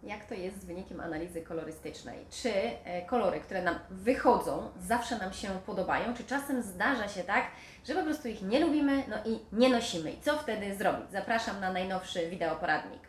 Jak to jest z wynikiem analizy kolorystycznej? Czy kolory, które nam wychodzą, zawsze nam się podobają? Czy czasem zdarza się tak, że po prostu ich nie lubimy, no i nie nosimy? I co wtedy zrobić? Zapraszam na najnowszy wideoporadnik.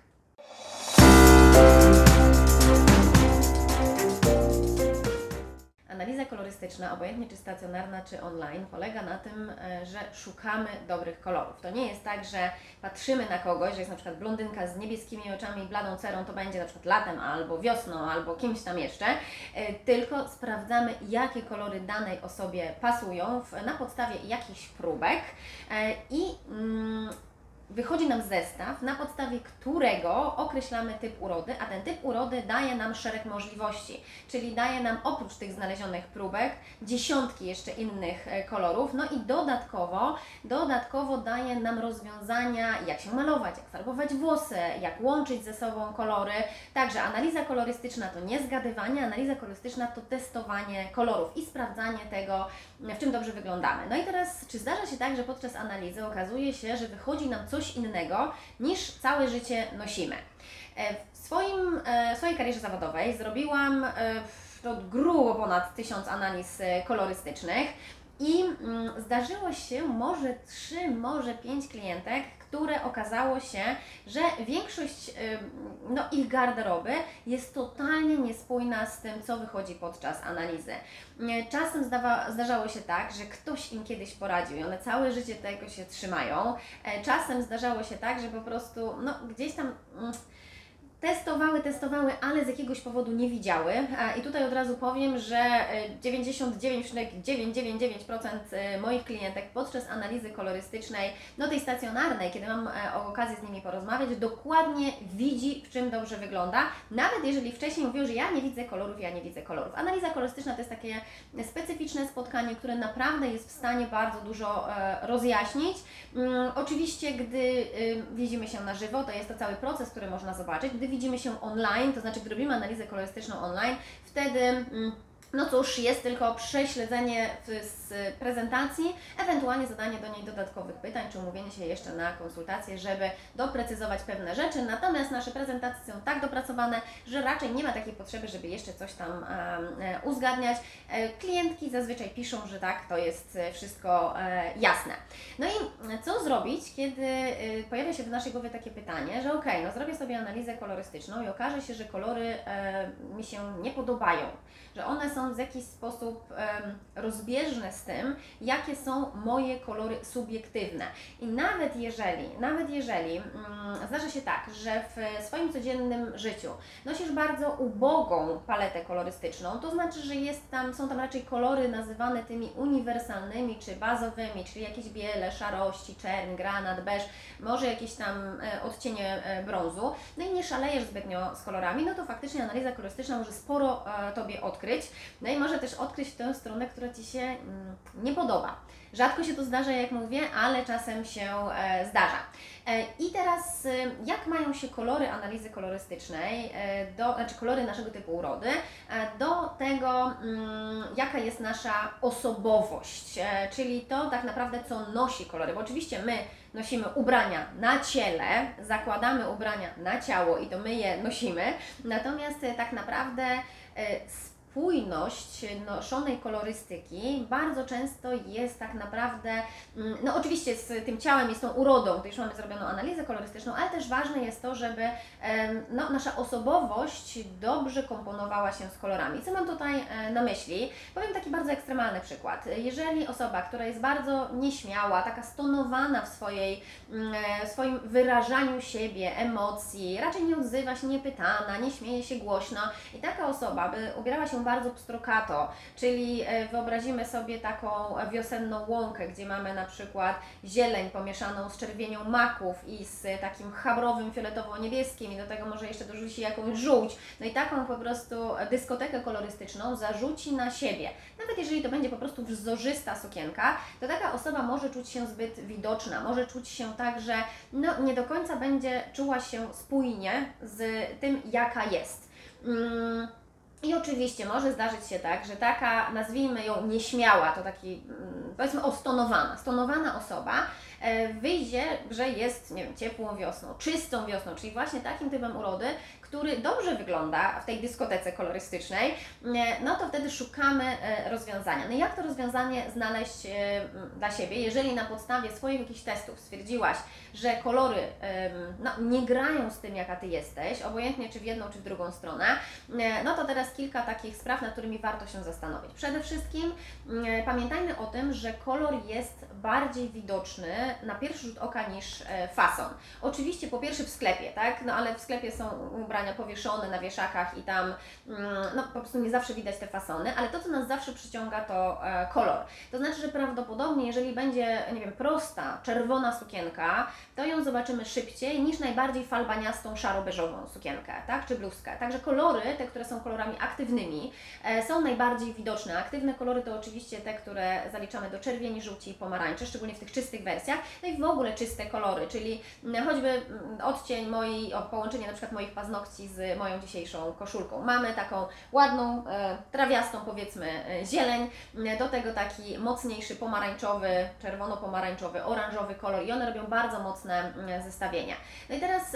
Analiza kolorystyczna, obojętnie czy stacjonarna, czy online, polega na tym, że szukamy dobrych kolorów. To nie jest tak, że patrzymy na kogoś, że jest na przykład blondynka z niebieskimi oczami i bladą cerą, to będzie na przykład latem, albo wiosną, albo kimś tam jeszcze, tylko sprawdzamy, jakie kolory danej osobie pasują na podstawie jakichś próbek i wychodzi nam zestaw, na podstawie którego określamy typ urody, a ten typ urody daje nam szereg możliwości, czyli daje nam oprócz tych znalezionych próbek dziesiątki jeszcze innych kolorów, no i dodatkowo daje nam rozwiązania, jak się malować, jak farbować włosy, jak łączyć ze sobą kolory. Także analiza kolorystyczna to nie zgadywanie, analiza kolorystyczna to testowanie kolorów i sprawdzanie tego, w czym dobrze wyglądamy. No i teraz, czy zdarza się tak, że podczas analizy okazuje się, że wychodzi nam coś innego niż całe życie nosimy? W swojej karierze zawodowej zrobiłam grubo ponad 1000 analiz kolorystycznych i zdarzyło się może 3, może 5 klientek, które okazało się, że większość ich garderoby jest totalnie niespójna z tym, co wychodzi podczas analizy. Czasem zdarzało się tak, że ktoś im kiedyś poradził i one całe życie tego się trzymają. Czasem zdarzało się tak, że po prostu gdzieś tam testowały, ale z jakiegoś powodu nie widziały. I tutaj od razu powiem, że 99,999% moich klientek podczas analizy kolorystycznej, tej stacjonarnej, kiedy mam okazję z nimi porozmawiać, dokładnie widzi, w czym dobrze wygląda. Nawet jeżeli wcześniej mówią, że ja nie widzę kolorów. Analiza kolorystyczna to jest takie specyficzne spotkanie, które naprawdę jest w stanie bardzo dużo rozjaśnić. Oczywiście, gdy widzimy się na żywo, to jest to cały proces, który można zobaczyć. Gdy widzimy się online, to znaczy gdy robimy analizę kolorystyczną online, wtedy jest tylko prześledzenie z prezentacji, ewentualnie zadanie do niej dodatkowych pytań, czy umówienie się jeszcze na konsultację, żeby doprecyzować pewne rzeczy. Natomiast nasze prezentacje są tak dopracowane, że raczej nie ma takiej potrzeby, żeby jeszcze coś tam uzgadniać. Klientki zazwyczaj piszą, że tak, to jest wszystko jasne. No i co zrobić, kiedy pojawia się w naszej głowie takie pytanie, że zrobię sobie analizę kolorystyczną i okaże się, że kolory mi się nie podobają, że one są w jakiś sposób rozbieżne z tym, jakie są moje kolory subiektywne. I nawet jeżeli zdarza się tak, że w swoim codziennym życiu nosisz bardzo ubogą paletę kolorystyczną, to znaczy, że są tam raczej kolory nazywane tymi uniwersalnymi czy bazowymi, czyli jakieś biele, szarości, czerń, granat, beż, może jakieś tam odcienie brązu, no i nie szalejesz zbytnio z kolorami, to faktycznie analiza kolorystyczna może sporo Tobie odkryć. No i może też odkryć w tę stronę, która Ci się nie podoba. Rzadko się to zdarza, jak mówię, ale czasem się zdarza. I teraz, jak mają się kolory analizy kolorystycznej, kolory naszego typu urody, do tego, jaka jest nasza osobowość, czyli to tak naprawdę, co nosi kolory. Bo oczywiście my nosimy ubrania na ciele, zakładamy ubrania na ciało i to my je nosimy, natomiast tak naprawdę spójność noszonej kolorystyki bardzo często jest tak naprawdę, oczywiście z tym ciałem i z tą urodą, to już mamy zrobioną analizę kolorystyczną, ale też ważne jest to, żeby nasza osobowość dobrze komponowała się z kolorami. Co mam tutaj na myśli? Powiem taki bardzo ekstremalny przykład. Jeżeli osoba, która jest bardzo nieśmiała, taka stonowana w swoim wyrażaniu siebie, emocji, raczej nie odzywa się niepytana, nie śmieje się głośno i taka osoba by ubierała się bardzo pstrokato, czyli wyobrazimy sobie taką wiosenną łąkę, gdzie mamy na przykład zieleń pomieszaną z czerwienią maków i z takim chabrowym, fioletowo-niebieskim i do tego może jeszcze dorzuci jakąś żółć. No i taką po prostu dyskotekę kolorystyczną zarzuci na siebie. Nawet jeżeli to będzie po prostu wzorzysta sukienka, to taka osoba może czuć się zbyt widoczna, może czuć się tak, że nie do końca będzie czuła się spójnie z tym, jaka jest. I oczywiście może zdarzyć się tak, że taka, nazwijmy ją nieśmiała, to taki, powiedzmy, stonowana osoba wyjdzie, że jest, nie wiem, ciepłą wiosną, czystą wiosną, czyli właśnie takim typem urody, który dobrze wygląda w tej dyskotece kolorystycznej, no to wtedy szukamy rozwiązania. No i jak to rozwiązanie znaleźć dla siebie, jeżeli na podstawie swoich jakichś testów stwierdziłaś, że kolory no, nie grają z tym, jaka Ty jesteś, obojętnie czy w jedną, czy w drugą stronę, no to teraz kilka takich spraw, nad którymi warto się zastanowić. Przede wszystkim pamiętajmy o tym, że kolor jest bardziej widoczny na pierwszy rzut oka niż fason. Oczywiście po pierwsze w sklepie, tak? No ale w sklepie są ubrania powieszone na wieszakach i tam no, po prostu nie zawsze widać te fasony, ale to, co nas zawsze przyciąga, to kolor. To znaczy, że prawdopodobnie, jeżeli będzie, nie wiem, prosta, czerwona sukienka, to ją zobaczymy szybciej niż najbardziej falbaniastą, szaro-beżową sukienkę, tak? Czy bluzkę. Także kolory, te, które są kolorami aktywnymi, są najbardziej widoczne. Aktywne kolory to oczywiście te, które zaliczamy do czerwieni, żółci i pomarańczy, szczególnie w tych czystych wersjach, no i w ogóle czyste kolory, czyli choćby odcień połączenie na przykład moich paznokci z moją dzisiejszą koszulką. Mamy taką ładną, trawiastą powiedzmy zieleń, do tego taki mocniejszy pomarańczowy, czerwono-pomarańczowy, oranżowy kolor i one robią bardzo mocne zestawienia. No i teraz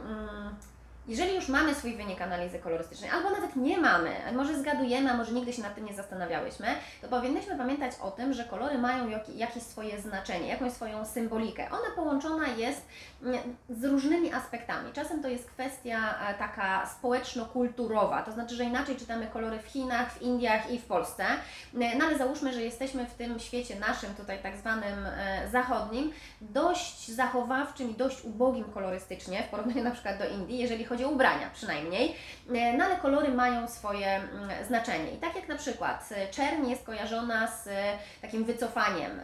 jeżeli już mamy swój wynik analizy kolorystycznej, albo nawet nie mamy, może zgadujemy, a może nigdy się nad tym nie zastanawiałyśmy, to powinnyśmy pamiętać o tym, że kolory mają jakieś swoje znaczenie, jakąś swoją symbolikę. Ona połączona jest z różnymi aspektami. Czasem to jest kwestia taka społeczno-kulturowa, to znaczy, że inaczej czytamy kolory w Chinach, w Indiach i w Polsce, no ale załóżmy, że jesteśmy w tym świecie naszym, tutaj tak zwanym zachodnim, dość zachowawczym i dość ubogim kolorystycznie w porównaniu na przykład do Indii, jeżeli chodzi o ubrania przynajmniej, no ale kolory mają swoje znaczenie. I tak jak na przykład czerń jest kojarzona z takim wycofaniem,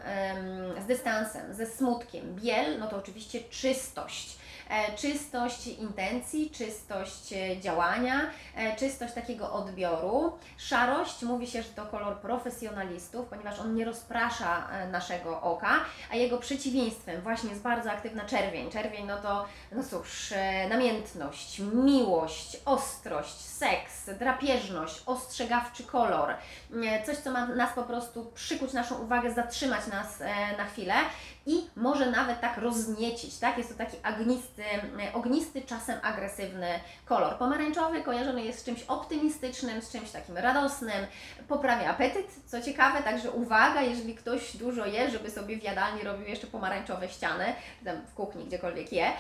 z dystansem, ze smutkiem, biel, no to oczywiście czystość. Czystość intencji, czystość działania, czystość takiego odbioru. Szarość, mówi się, że to kolor profesjonalistów, ponieważ on nie rozprasza naszego oka, a jego przeciwieństwem właśnie jest bardzo aktywna czerwień. Czerwień no to, no cóż, namiętność, miłość, ostrość, seks, drapieżność, ostrzegawczy kolor. Coś, co ma nas po prostu przykuć naszą uwagę, zatrzymać nas na chwilę i może nawet tak rozniecić, tak? Jest to taki ognisty, czasem agresywny kolor. Pomarańczowy kojarzony jest z czymś optymistycznym, z czymś takim radosnym, poprawia apetyt, co ciekawe, także uwaga, jeżeli ktoś dużo je, żeby sobie w jadalni robił jeszcze pomarańczowe ściany, tam w kuchni, gdziekolwiek je.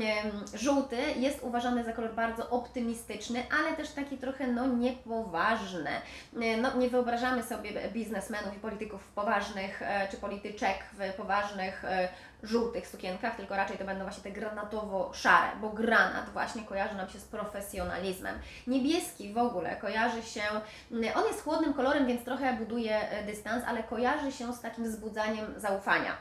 Żółty jest uważany za kolor bardzo optymistyczny, ale też taki trochę no niepoważny. No, nie wyobrażamy sobie biznesmenów i polityków w poważnych, czy polityczek w poważnych żółtych sukienkach, tylko raczej to będą właśnie te granatowo-szare, bo granat właśnie kojarzy nam się z profesjonalizmem. Niebieski w ogóle kojarzy się, on jest chłodnym kolorem, więc trochę buduje dystans, ale kojarzy się z takim wzbudzaniem zaufania.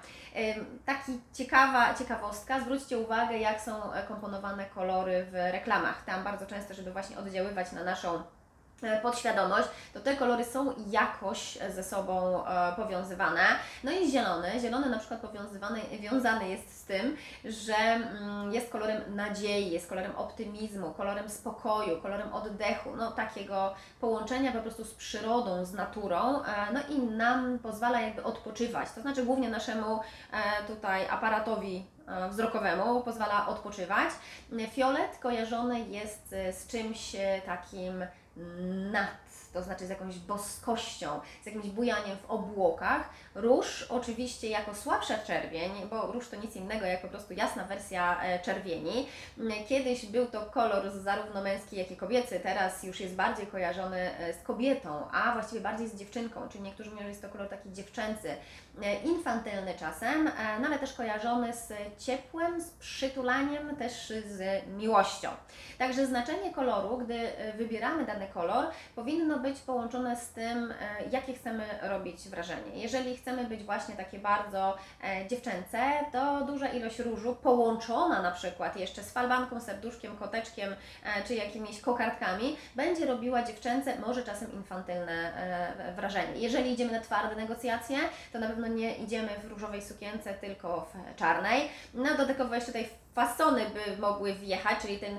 Taki ciekawostka, zwróćcie uwagę, jak są komponowane kolory w reklamach. Tam bardzo często, żeby właśnie oddziaływać na naszą podświadomość, to te kolory są jakoś ze sobą powiązywane. No i zielony. Zielony na przykład wiązany jest z tym, że jest kolorem nadziei, jest kolorem optymizmu, kolorem spokoju, kolorem oddechu, no takiego połączenia po prostu z przyrodą, z naturą, no i nam pozwala jakby odpoczywać. To znaczy głównie naszemu tutaj aparatowi wzrokowemu pozwala odpoczywać. Fiolet kojarzony jest z czymś takim nad, to znaczy z jakąś boskością, z jakimś bujaniem w obłokach. Róż oczywiście jako słabsza czerwień, bo róż to nic innego jak po prostu jasna wersja czerwieni. Kiedyś był to kolor zarówno męski, jak i kobiecy, teraz już jest bardziej kojarzony z kobietą, a właściwie bardziej z dziewczynką, czyli niektórzy mówią, że jest to kolor taki dziewczęcy, infantylny czasem, no ale też kojarzony z ciepłem, z przytulaniem, też z miłością. Także znaczenie koloru, gdy wybieramy dany kolor, powinno być połączone z tym, jakie chcemy robić wrażenie. Jeżeli chcemy być właśnie takie bardzo dziewczęce, to duża ilość różu połączona na przykład jeszcze z falbanką, serduszkiem, koteczkiem czy jakimiś kokardkami będzie robiła dziewczęce, może czasem infantylne wrażenie. Jeżeli idziemy na twarde negocjacje, to na pewno nie idziemy w różowej sukience, tylko w czarnej. No dodatkowo jeszcze tutaj fasony by mogły wjechać, czyli ten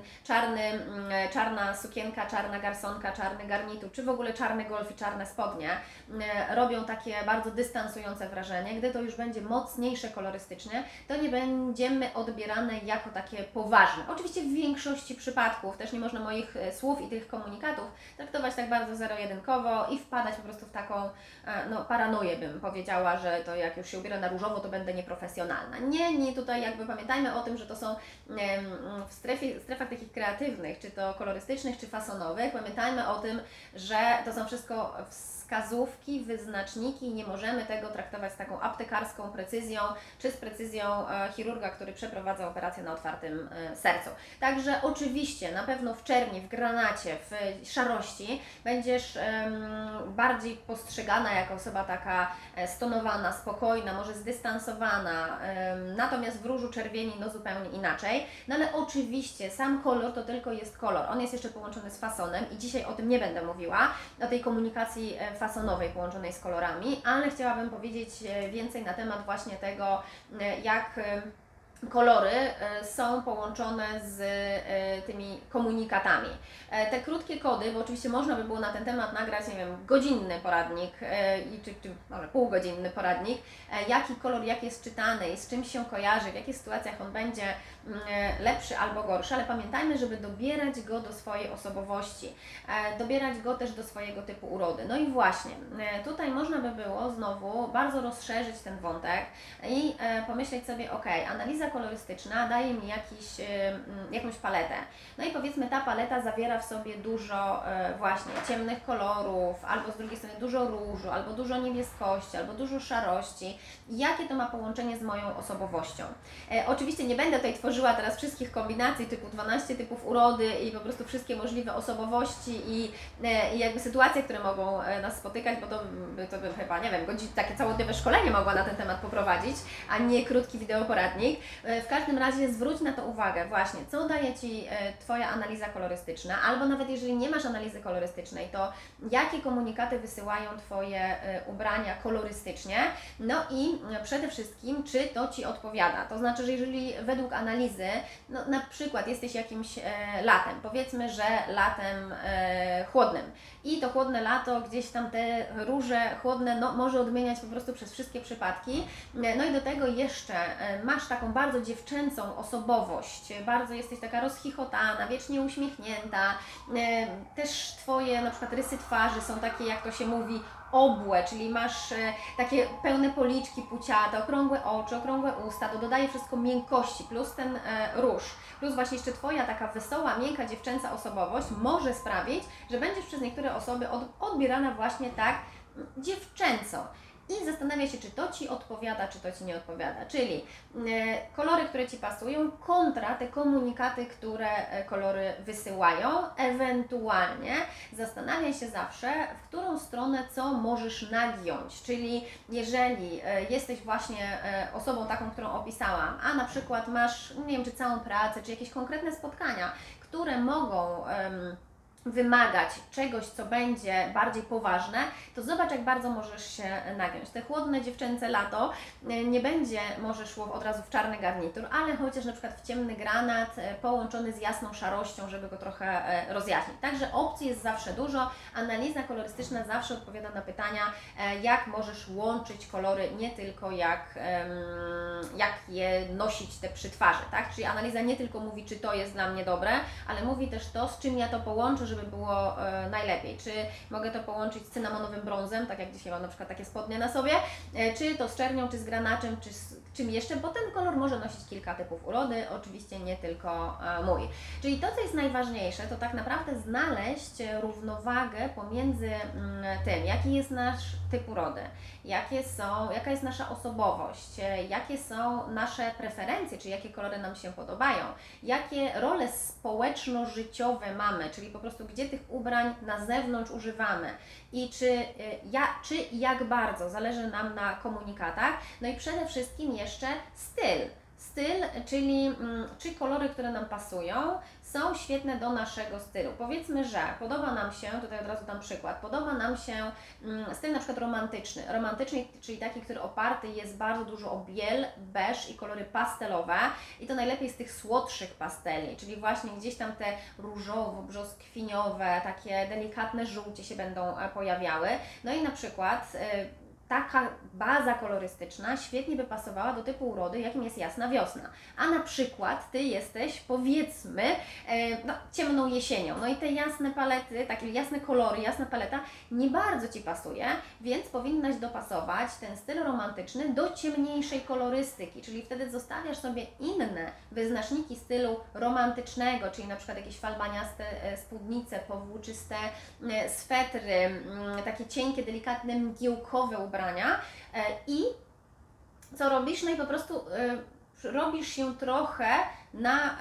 czarna sukienka, czarna garsonka, czarny garnitur, czy w ogóle czarny golf i czarne spodnie robią takie bardzo dystansujące wrażenie. Gdy to już będzie mocniejsze kolorystycznie, to nie będziemy odbierane jako takie poważne. Oczywiście w większości przypadków też nie można moich słów i tych komunikatów traktować tak bardzo zero-jedynkowo i wpadać po prostu w taką paranoję, bym powiedziała, że to jak już się ubiorę na różowo, to będę nieprofesjonalna. Nie, tutaj jakby pamiętajmy o tym, że to są w strefach takich kreatywnych, czy to kolorystycznych, czy fasonowych, pamiętajmy o tym, że to są wszystko wskazówki, wyznaczniki i nie możemy tego traktować z taką aptekarską precyzją, czy z precyzją chirurga, który przeprowadza operację na otwartym sercu. Także oczywiście na pewno w czerni, w granacie, w szarości będziesz bardziej postrzegana jako osoba taka stonowana, spokojna, może zdystansowana, natomiast w różu czerwieni zupełnie inaczej. No ale oczywiście sam kolor to tylko jest kolor, on jest jeszcze połączony z fasonem i dzisiaj o tym nie będę mówiła, o tej komunikacji fasonowej połączonej z kolorami, ale chciałabym powiedzieć więcej na temat właśnie tego, jak kolory są połączone z tymi komunikatami. Te krótkie kody, bo oczywiście można by było na ten temat nagrać, nie wiem, godzinny poradnik, czy może półgodzinny poradnik, jaki kolor, jak jest czytany i z czym się kojarzy, w jakich sytuacjach on będzie lepszy albo gorszy, ale pamiętajmy, żeby dobierać go do swojej osobowości, dobierać go też do swojego typu urody. No i właśnie, tutaj można by było znowu bardzo rozszerzyć ten wątek i pomyśleć sobie, ok, analiza kolorystyczna daje mi jakąś paletę. No i powiedzmy, ta paleta zawiera w sobie dużo właśnie ciemnych kolorów, albo z drugiej strony dużo różu, albo dużo niebieskości, albo dużo szarości. Jakie to ma połączenie z moją osobowością? Oczywiście nie będę tutaj tworzyła teraz wszystkich kombinacji typu 12 typów urody i po prostu wszystkie możliwe osobowości i jakby sytuacje, które mogą nas spotykać, bo to bym chyba, nie wiem, takie całodniowe szkolenie mogła na ten temat poprowadzić, a nie krótki wideoporadnik. W każdym razie zwróć na to uwagę właśnie, co daje Ci Twoja analiza kolorystyczna, albo nawet jeżeli nie masz analizy kolorystycznej, to jakie komunikaty wysyłają Twoje ubrania kolorystycznie, no i przede wszystkim, czy to Ci odpowiada. To znaczy, że jeżeli według analizy, no na przykład jesteś jakimś latem, powiedzmy, że latem chłodnym i to chłodne lato gdzieś tam te róże chłodne może odmieniać po prostu przez wszystkie przypadki, no i do tego jeszcze masz taką bardzo dziewczęcą osobowość, bardzo jesteś taka rozchichotana, wiecznie uśmiechnięta, też Twoje na przykład rysy twarzy są takie, jak to się mówi, obłe, czyli masz takie pełne policzki puciate, okrągłe oczy, okrągłe usta, to dodaje wszystko miękkości, plus ten róż, plus właśnie jeszcze Twoja taka wesoła, miękka, dziewczęca osobowość może sprawić, że będziesz przez niektóre osoby odbierana właśnie tak dziewczęco. I zastanawia się, czy to Ci odpowiada, czy to Ci nie odpowiada. Czyli kolory, które Ci pasują, kontra te komunikaty, które kolory wysyłają. Ewentualnie zastanawiaj się zawsze, w którą stronę co możesz nagiąć. Czyli jeżeli jesteś właśnie osobą taką, którą opisałam, a na przykład masz, nie wiem, czy całą pracę, czy jakieś konkretne spotkania, które mogą wymagać czegoś, co będzie bardziej poważne, to zobacz, jak bardzo możesz się nagiąć. Te chłodne dziewczęce lato nie będzie może szło od razu w czarny garnitur, ale chociaż na przykład w ciemny granat połączony z jasną szarością, żeby go trochę rozjaśnić. Także opcji jest zawsze dużo. Analiza kolorystyczna zawsze odpowiada na pytania, jak możesz łączyć kolory, nie tylko jak je nosić te przy twarzy, tak? Czyli analiza nie tylko mówi, czy to jest dla mnie dobre, ale mówi też to, z czym ja to połączę, żeby było najlepiej. Czy mogę to połączyć z cynamonowym brązem, tak jak dzisiaj mam na przykład takie spodnie na sobie, czy to z czernią, czy z granaczem, czy z czym jeszcze, bo ten kolor może nosić kilka typów urody, oczywiście nie tylko mój. Czyli to, co jest najważniejsze, to tak naprawdę znaleźć równowagę pomiędzy tym, jaki jest nasz typ urody, jaka jest nasza osobowość, jakie są nasze preferencje, czy jakie kolory nam się podobają, jakie role społeczno-życiowe mamy, czyli po prostu gdzie tych ubrań na zewnątrz używamy i czy i jak bardzo zależy nam na komunikatach, no i przede wszystkim jeszcze styl. styl, czyli czy kolory, które nam pasują, są świetne do naszego stylu. Powiedzmy, że podoba nam się, tutaj od razu dam przykład, podoba nam się styl na przykład romantyczny. Romantyczny, czyli taki, który oparty jest bardzo dużo o biel, beż i kolory pastelowe i to najlepiej z tych słodszych pasteli, czyli właśnie gdzieś tam te różowo-brzoskwiniowe, takie delikatne żółcie się będą pojawiały. No i na przykład taka baza kolorystyczna świetnie by pasowała do typu urody, jakim jest jasna wiosna. A na przykład Ty jesteś, powiedzmy, ciemną jesienią. No i te jasne palety, takie jasne kolory, jasna paleta nie bardzo Ci pasuje, więc powinnaś dopasować ten styl romantyczny do ciemniejszej kolorystyki, czyli wtedy zostawiasz sobie inne wyznaczniki stylu romantycznego, czyli na przykład jakieś falbaniaste spódnice, powłóczyste swetry, takie cienkie, delikatne, mgiełkowe ubrania i co robisz? No i po prostu robisz się trochę na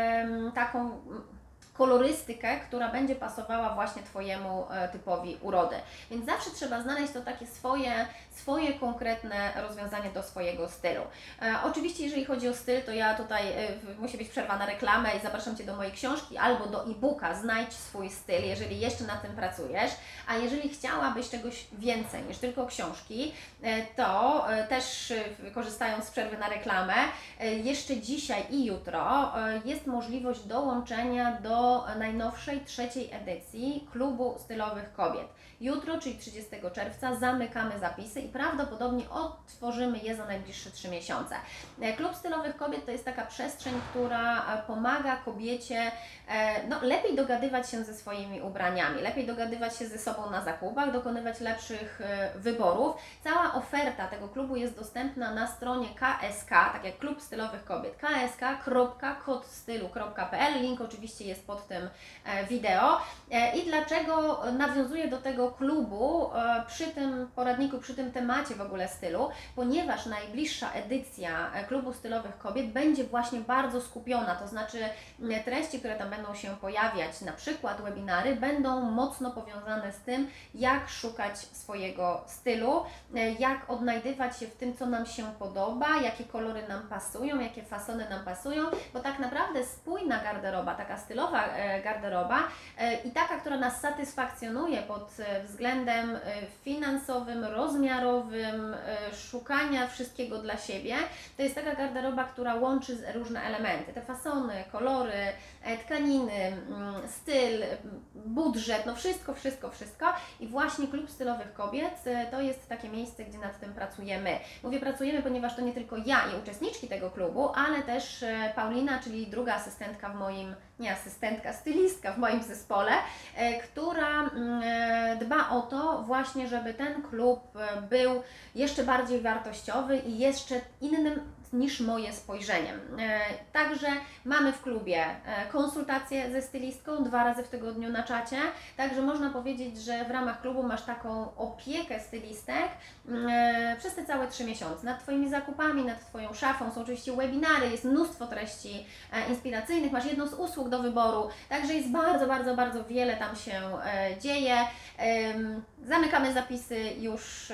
taką kolorystykę, która będzie pasowała właśnie Twojemu typowi urody. Więc zawsze trzeba znaleźć to takie swoje konkretne rozwiązanie do swojego stylu. Oczywiście, jeżeli chodzi o styl, to ja tutaj musi być przerwa na reklamę i zapraszam Cię do mojej książki albo do e-booka Znajdź swój styl, jeżeli jeszcze nad tym pracujesz. A jeżeli chciałabyś czegoś więcej niż tylko książki, to też korzystając z przerwy na reklamę, jeszcze dzisiaj i jutro jest możliwość dołączenia do najnowszej, 3. edycji Klubu Stylowych Kobiet. Jutro, czyli 30 czerwca, zamykamy zapisy i prawdopodobnie otworzymy je za najbliższe 3 miesiące. Klub Stylowych Kobiet to jest taka przestrzeń, która pomaga kobiecie lepiej dogadywać się ze swoimi ubraniami, lepiej dogadywać się ze sobą na zakupach, dokonywać lepszych wyborów. Cała oferta tego klubu jest dostępna na stronie KSK, tak jak Klub Stylowych Kobiet, ksk.kodstylu.pl. Link oczywiście jest pod tym wideo. I dlaczego nawiązuję do tego klubu przy tym poradniku, przy tym temacie w ogóle stylu? Ponieważ najbliższa edycja Klubu Stylowych Kobiet będzie właśnie bardzo skupiona, to znaczy treści, które tam będą się pojawiać, na przykład webinary, będą mocno powiązane z tym, jak szukać swojego stylu, jak odnajdywać się w tym, co nam się podoba, jakie kolory nam pasują, jakie fasony nam pasują, bo tak naprawdę spójna garderoba, taka stylowa garderoba i taka, która nas satysfakcjonuje pod względem finansowym, rozmiarowym, szukania wszystkiego dla siebie, to jest taka garderoba, która łączy różne elementy, te fasony, kolory, tkaniny, styl, budżet, no wszystko i właśnie Klub Stylowych Kobiet to jest takie miejsce, gdzie nad tym pracujemy. Mówię pracujemy, ponieważ to nie tylko ja i uczestniczki tego klubu, ale też Paulina, czyli druga asystentka w moim, nie asystentka, stylistka w moim zespole, która dba o to właśnie, żeby ten klub był jeszcze bardziej wartościowy i jeszcze innym niż moje spojrzeniem. Także mamy w klubie konsultacje ze stylistką 2 razy w tygodniu na czacie, także można powiedzieć, że w ramach klubu masz taką opiekę stylistek przez te całe 3 miesiące. Nad Twoimi zakupami, nad Twoją szafą są oczywiście webinary, jest mnóstwo treści inspiracyjnych, masz jedną z usług do wyboru, także jest bardzo wiele tam się dzieje. Zamykamy zapisy już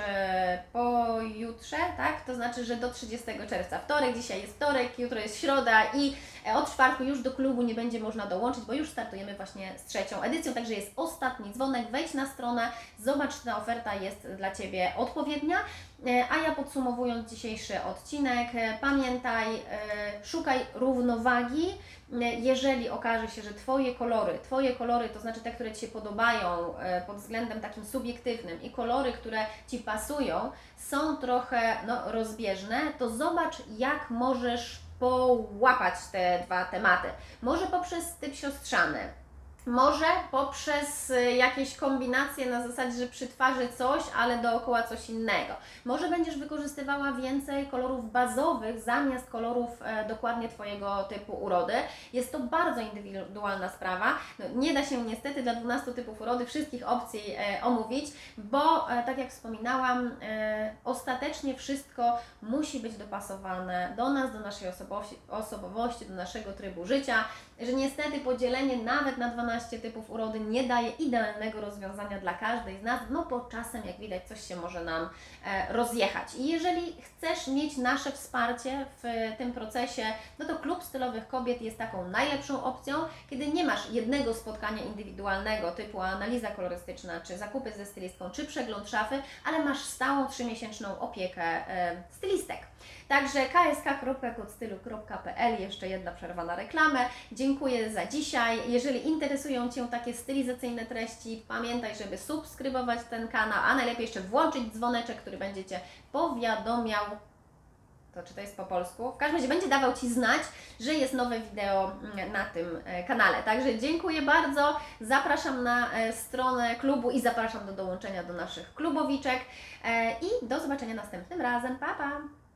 pojutrze, tak? To znaczy, że do 30 czerwca. Wtorek, dzisiaj jest wtorek, jutro jest środa i od czwartku już do klubu nie będzie można dołączyć, bo już startujemy właśnie z 3. edycją, także jest ostatni dzwonek, wejdź na stronę, zobacz, czy ta oferta jest dla Ciebie odpowiednia. A ja podsumowując dzisiejszy odcinek, pamiętaj, szukaj równowagi. Jeżeli okaże się, że Twoje kolory, to znaczy te, które Ci się podobają pod względem takim subiektywnym i kolory, które Ci pasują, są trochę rozbieżne, to zobacz, jak możesz połapać te 2 tematy. Może poprzez typ siostrzany, może poprzez jakieś kombinacje na zasadzie, że przy twarzy coś, ale dookoła coś innego. Może będziesz wykorzystywała więcej kolorów bazowych zamiast kolorów dokładnie Twojego typu urody. Jest to bardzo indywidualna sprawa. Nie da się niestety dla 12 typów urody wszystkich opcji omówić, bo tak jak wspominałam, ostatecznie wszystko musi być dopasowane do nas, do naszej osobowości, do naszego trybu życia. że niestety podzielenie nawet na 12 typów urody nie daje idealnego rozwiązania dla każdej z nas, no bo czasem, jak widać, coś się może nam rozjechać. I jeżeli chcesz mieć nasze wsparcie w tym procesie, no to Klub Stylowych Kobiet jest taką najlepszą opcją, kiedy nie masz jednego spotkania indywidualnego typu analiza kolorystyczna, czy zakupy ze stylistką, czy przegląd szafy, ale masz stałą 3-miesięczną opiekę stylistek. Także ksk.kodstylu.pl, jeszcze jedna przerwa na reklamę. Dziękuję za dzisiaj. Jeżeli interesują Cię takie stylizacyjne treści, pamiętaj, żeby subskrybować ten kanał, a najlepiej jeszcze włączyć dzwoneczek, który będzie Cię powiadomiał, to czy to jest po polsku, w każdym razie będzie dawał Ci znać, że jest nowe wideo na tym kanale. Także dziękuję bardzo, zapraszam na stronę klubu i zapraszam do dołączenia do naszych klubowiczek i do zobaczenia następnym razem. Pa, pa!